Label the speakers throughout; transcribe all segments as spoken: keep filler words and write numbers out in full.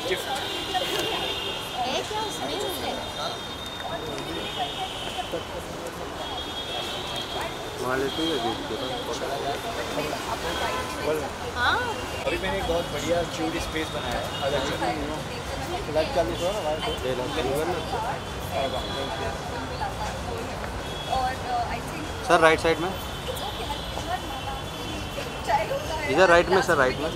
Speaker 1: वहाँ लेते ही
Speaker 2: हाँ
Speaker 3: अभी मैंने एक बहुत बढ़िया क्यूट स्पेस बनाया है। अगर लाइट चालू करो ना
Speaker 1: सर राइट साइड में, इधर राइट में सर, राइट में।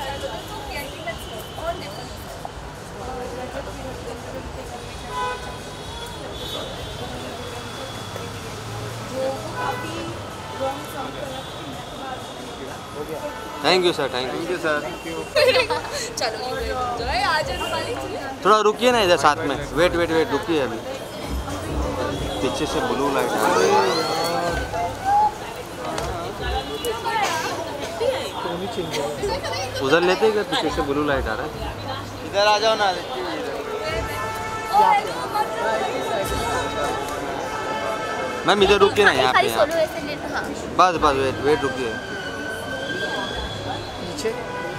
Speaker 1: Thank you sir, thank you sir.
Speaker 2: चलो आज
Speaker 1: थोड़ा रुकिए ना इधर साथ में, वेट वेट वेट रुकिए अभी। पीछे से ब्लू लाइट आ रही है। उधर लेते क्या, पीछे से ब्लू लाइट आ रहा है।
Speaker 3: इधर आ जाओ ना।
Speaker 1: मैम इधर रुकिए ना, यहाँ पे यहाँ। बस बस वेट वेट रुकिए।
Speaker 3: पीछे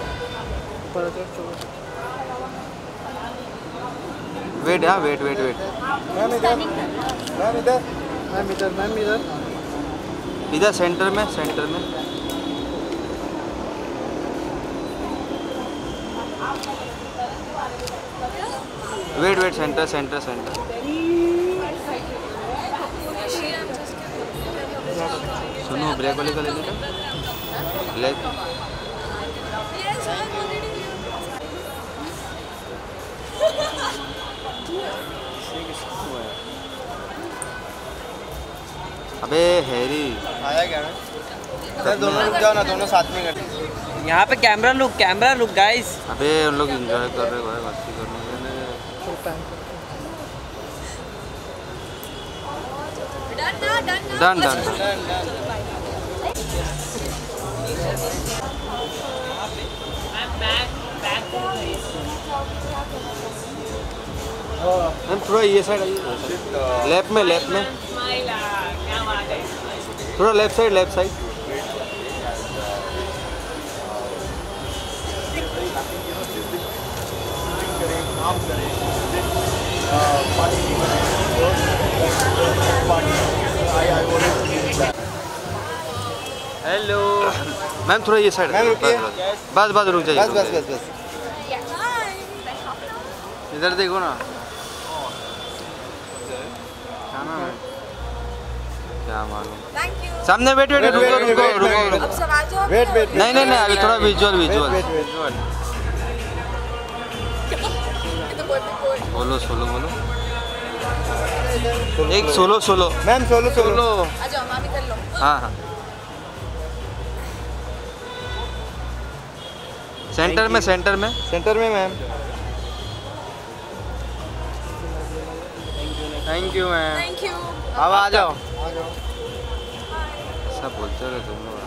Speaker 1: वेट हाँ वेट वेट वेट।
Speaker 3: मैम इधर, मैम इधर, मैम इधर, मैम इधर,
Speaker 1: इधर सेंटर में, सेंटर में। Wait wait, centre centre centre. सुनो ब्रेक वाले का ले लेते ले। अबे हैरी
Speaker 3: आया क्या? सर दोनों रुक जाओ ना, दोनों साथ में करते।
Speaker 4: यहाँ पे camera look, camera look guys.
Speaker 1: अबे उन लोग एंजॉय कर रहे हैं, मस्ती कर रहे हैं। Done done done. मैम थोड़ा ये साइड आइए, लेफ्ट में, लेफ्ट में थोड़ा, left side, left side.
Speaker 3: Hello
Speaker 1: ma'am थोड़ा ये साइड,
Speaker 3: मैम रुकिए।
Speaker 1: बस बस रुक जाइए,
Speaker 3: बस बस बस बस।
Speaker 1: इधर देखो ना। क्या नाम है? क्या मालूम। सामने वेट वेट, रुको रुको रुको रुको।
Speaker 3: Wait wait.
Speaker 1: नहीं नहीं नहीं, अभी थोड़ा विजुअल विजुअल। बोलो सोलो बोलो, एक solo solo.
Speaker 3: Ma'am solo solo.
Speaker 1: हाँ हाँ सेंटर में, सेंटर में,
Speaker 3: सेंटर में ma'am.
Speaker 1: Thank you ma'am.
Speaker 2: Thank you.
Speaker 3: अब आ जाओ।
Speaker 1: सब बोलते रहे तुम लोग।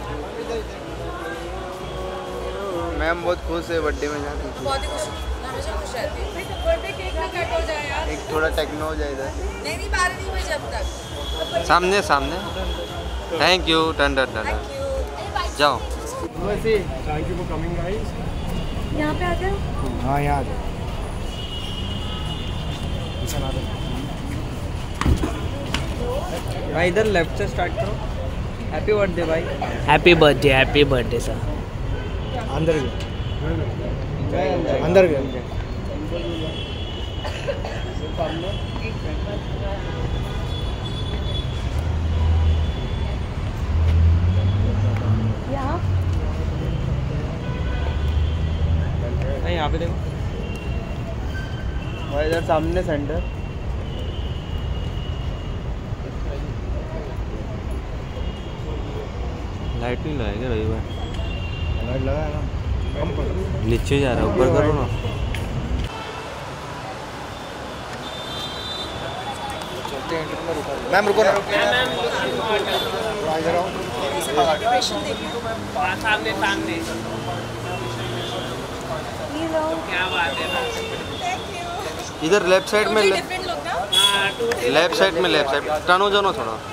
Speaker 3: मैम बहुत खुश है बर्थडे में जाके।
Speaker 2: बहुत ही खुश, हमेशा खुश रहती है। बर्थडे केक ना कट हो जाए यार।
Speaker 3: एक थोड़ा टेक्नो हो जाए इधर।
Speaker 2: नहीं नहीं बारह नहीं बजे जब तक।
Speaker 1: सामने सामने। Thank you, done done done.
Speaker 2: Thank you.
Speaker 1: जाओ।
Speaker 3: Thank you for coming guys.
Speaker 2: यहाँ पे आ जाओ।
Speaker 3: हाँ यहाँ आ जाओ।
Speaker 4: भाई इधर लेफ्ट से स्टार्ट करो। हैप्पी बर्थडे भाई।
Speaker 5: Happy birthday, happy birthday sir.
Speaker 3: अंदर गए, अंदर गए।
Speaker 4: यहाँ पे देखो
Speaker 3: और इधर सामने सेंटर।
Speaker 1: लाइट नहीं लगाएगा रही बार।
Speaker 3: लाइट लगा है ना, कम कर।
Speaker 1: नीचे जा रहा है, ऊपर करो ना।
Speaker 3: मैम रुको ना।
Speaker 5: सामने सामने क्या बात है।
Speaker 1: इधर लेफ्ट साइड में,
Speaker 2: डिफरेंट लोग ना।
Speaker 1: लेफ्ट साइड में, लेफ्ट साइड टर्न हो जाओ ना थोड़ा।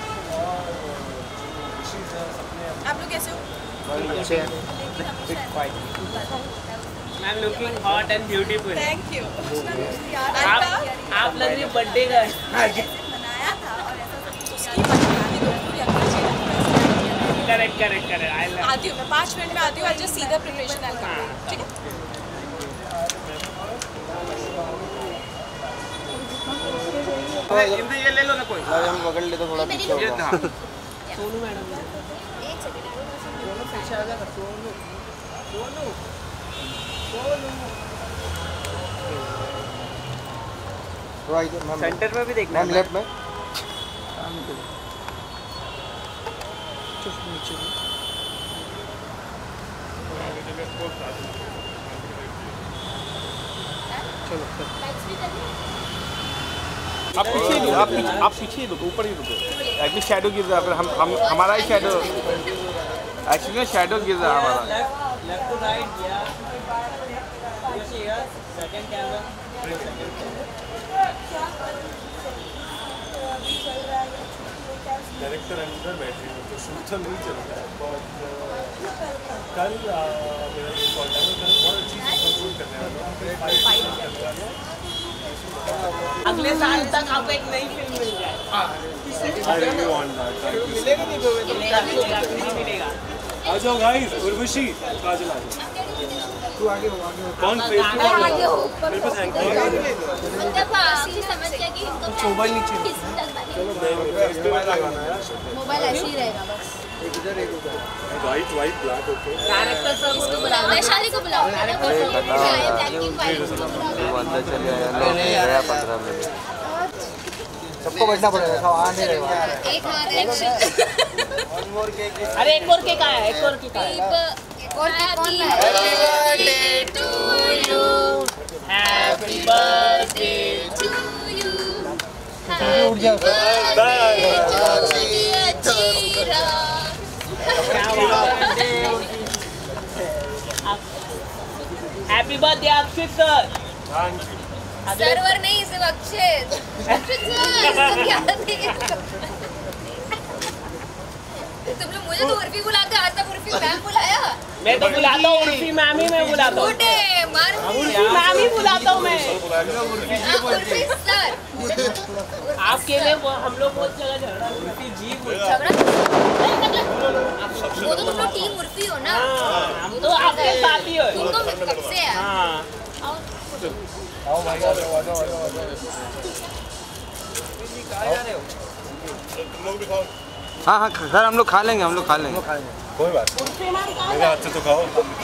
Speaker 2: आप लोग कैसे हो?
Speaker 3: अच्छे हैं।
Speaker 5: I'm looking hot and beautiful.
Speaker 2: Thank you
Speaker 5: आप आप लग रही बर्थडे का है।
Speaker 2: बनाया था और ऐसा सब उसकी बनाने को पूरी अकल चाहिए।
Speaker 5: Correct correct correct I love.
Speaker 2: आती हूँ मैं पाँच मिनट में आती हूँ। आज सीधा प्रिपरेशन है ठीक है।
Speaker 5: हिंदी ये ले लो ना कोई।
Speaker 1: हम पकड़ ले तो थोड़ा पीछे होगा।
Speaker 5: सोनू मैडम
Speaker 2: एक सेकंड
Speaker 1: थोड़ा इधर मैम,
Speaker 4: सेंटर में भी देखना
Speaker 1: मैम लेफ्ट में।
Speaker 3: आप पीछे ही रुको, आप पीछे आप पीछे ही रुको, ऊपर ही रुको। एक्चुअली शैडो गिर रहा है, हम हम हमारा ही शैडो एक्चुअली शैडो गिर रहा है हमारा।
Speaker 4: लेफ्ट टू राइट या सेकंड कैमरा
Speaker 6: डायरेक्टर अंदर बैठे हैं तो शूट तो नहीं चलता है। बहुत कल मेरा कॉल टाइम कल बहुत अच्छी शूट करने वाला हूँ।
Speaker 5: अगले साल तक आपको एक नई फिल्म मिल जाए।
Speaker 6: I really want that. Thank you.
Speaker 5: मिलेगा नहीं मिलेगा नहीं मिलेगा।
Speaker 6: आ जाओ गाइस, उर्वशी काजल आ जाओ। तू आगे हो आगे हो। कौन फेस टू कौन मेरे पास एंकर है।
Speaker 7: मतलब आपकी समझ गया कि इनको
Speaker 6: मोबाइल नीचे चलो नहीं फेस पे लगाना है।
Speaker 7: मोबाइल ऐसे ही रहेगा बस।
Speaker 6: एक उधर एक उधर white white black okay.
Speaker 5: Director सब
Speaker 7: इसको बुलाओ, वैशाली को बुलाओ।
Speaker 1: वो अंदर चले आया लोग गया पंद्रह मिनट। सबको बैठना पड़ेगा, सब आ नहीं रहे।
Speaker 7: एक हाथ एक्शन।
Speaker 5: अरे एक और केक आया एक और केक आया।
Speaker 7: और कौन है?
Speaker 5: Birthday to you happy birthday
Speaker 7: to you.
Speaker 1: उठ जाओ
Speaker 5: हैप्पी बर्थडे अक्षित सर।
Speaker 7: सर्वर नहीं सिर्फ अक्षित। अक्षित सर क्या थे? तुम लोग मुझे तो उर्फी बुलाते, आज तक उर्फी मैम बुलाया।
Speaker 5: मैं तो बुलाता हूँ उर्फी मैम ही मैं बुलाता हूँ।
Speaker 7: छोटे मार
Speaker 5: उर्फी मैम ही बुलाता हूँ मैं।
Speaker 7: उर्फी सर।
Speaker 5: आपके लिए वो हम लोग बहुत जगह झगड़ा उर्फी जी बोलते हैं।
Speaker 7: झगड़ा? वो तो तुम लोग टीम उर्फी हो ना।
Speaker 5: हम तो आपके साथ ही हो।
Speaker 7: तुम तो कब से है?
Speaker 5: हाँ
Speaker 1: आओ भाई आ जाओ आ जाओ आ जाओ आ जाओ।
Speaker 6: तुम लोग भी खाओ।
Speaker 1: हाँ हाँ सर हम लोग खा लेंगे, हम लोग खा लेंगे।
Speaker 6: कोई बात नहीं, मेरे हाथ से तो खाओ।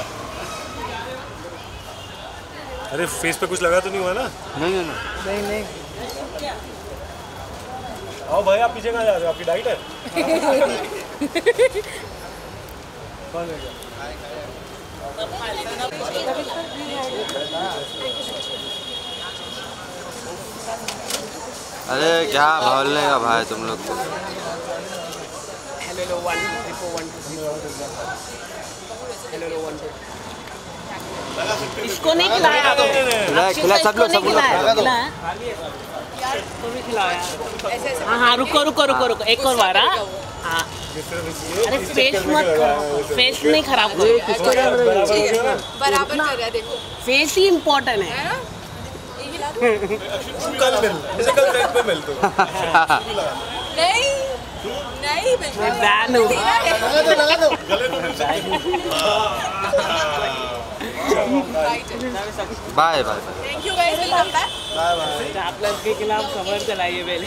Speaker 6: अरे फेस पे कुछ लगा तो नहीं हुआ ना?
Speaker 1: नहीं नहीं नहीं नहीं।
Speaker 6: आओ भाई, आप पीछे कहाँ जा रहे हो? आपकी डाइट है? कौन है?
Speaker 1: अरे क्या बोलने का भाई तुम लोग को।
Speaker 5: Hello one two four one two hello one two. इसको नहीं खिलाया तो
Speaker 1: खिलाया खिलाया सब लोग सब लोग
Speaker 5: खिलाया तो भी खिलाया। हाँ हाँ रुको रुको रुको रुको एक और बार। हाँ अरे फेस मत फेस नहीं खराब करो।
Speaker 2: बराबर कर रहा है देखो।
Speaker 5: फेस ही इम्पोर्टेंट है।
Speaker 6: कल मिल, जैसे कल फ्रेंड पे मिल तो।
Speaker 2: नहीं नहीं बिल्कुल
Speaker 5: बैन हूँ।
Speaker 1: लगा दो
Speaker 6: गले तो मिल सकते।
Speaker 1: Bye bye bye.
Speaker 2: Thank you guys welcome back.
Speaker 5: चापलस के खिलाफ खबर चलाइए पहले।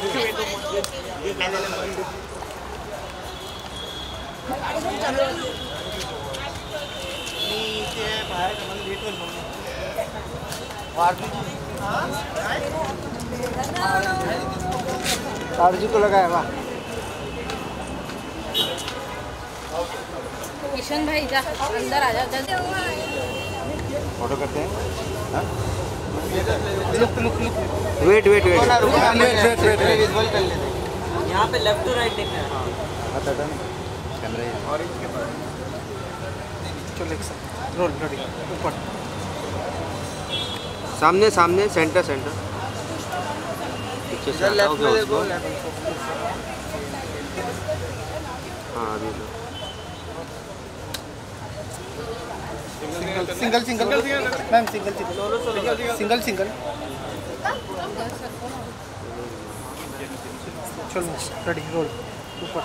Speaker 1: आरजू को लगाया वाह।
Speaker 7: किशन भाई जा अंदर आ जा जल्दी।
Speaker 1: फोटो करते हैं। Wait wait wait wait wait visual कर लेते हैं।
Speaker 4: यहाँ पे लेफ्ट टू राइट देखना है।
Speaker 1: कैमरा ऑरेंज के पास चलो एक साथ रोल रेडी ऊपर सामने सामने सेंटर सेंटर पीछे से लेफ्ट में देखो। हाँ अभी लो
Speaker 8: single single ma'am single single single single चलो रेडी रोल ऊपर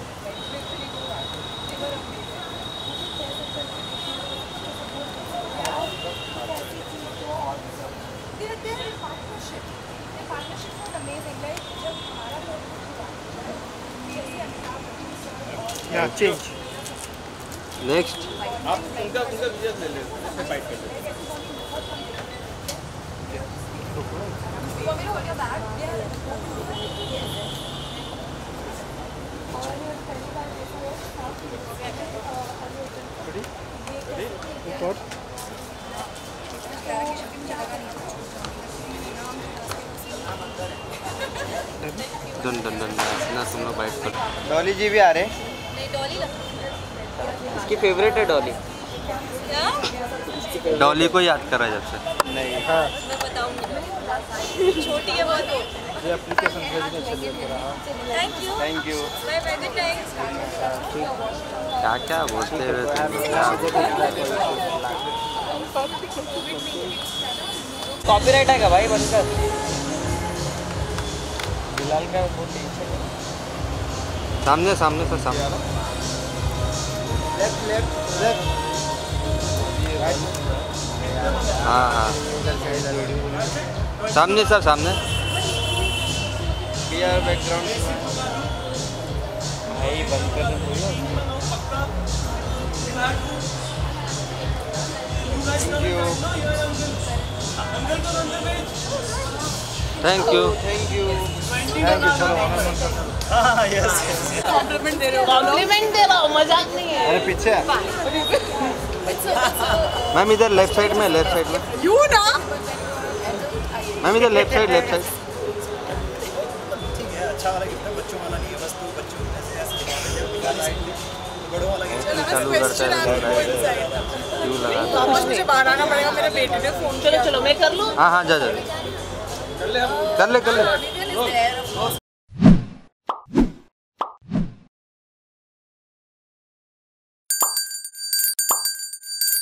Speaker 8: या चेंज
Speaker 1: नेक्स्ट
Speaker 3: आप उनका उनका विजय ले लें फाइट कर लें
Speaker 1: डन डन डन ना तुम लोग बाइट कर।
Speaker 8: डॉली जी भी आ रहे
Speaker 7: नहीं डॉली लगती
Speaker 4: इसकी फेवरेट है डॉली।
Speaker 7: क्या
Speaker 1: डॉली को याद करा जब से।
Speaker 8: नहीं हाँ
Speaker 7: मैं बताऊंगी छोटी है बहुत वो
Speaker 8: ये एप्लीकेशन भेजने चलिए
Speaker 7: thank you
Speaker 8: thank you
Speaker 7: bye bye good night
Speaker 1: क्या क्या बोलते हुए तुम लोग क्या?
Speaker 4: कॉपीराइट आएगा भाई बनकर। बिलाल का बहुत टेंशन है।
Speaker 1: सामने सामने सर सामने।
Speaker 8: लेफ्ट लेफ्ट लेफ्ट
Speaker 1: हाँ हाँ सामने सर सामने।
Speaker 8: क्लियर बैकग्राउंड
Speaker 4: भाई बनकर
Speaker 1: thank you
Speaker 8: thank you thank you चलो हाँ यस
Speaker 2: कॉम्प्लीमेंट दे रहे हो
Speaker 5: कॉम्प्लीमेंट दे रहा हूँ, मजाक नहीं है।
Speaker 8: अरे पीछे
Speaker 1: मैम इधर लेफ्ट साइड में लेफ्ट साइड में
Speaker 2: यू ना
Speaker 1: मैम इधर लेफ्ट साइड लेफ्ट साइड।
Speaker 8: ठीक है अच्छा वाला गिफ्ट है बच्चों वाला नहीं है बस तो बच्चों ऐसे ऐसे बड़ों वाला गिफ्ट
Speaker 1: चालू करता है क्यों लगा
Speaker 2: वापस मुझे बाहर आना पड़ेगा मेरे बेटे ने फोन
Speaker 5: चलो चलो मैं कर लूँ।
Speaker 1: हाँ हाँ जा जा कर ले कर ले
Speaker 7: is there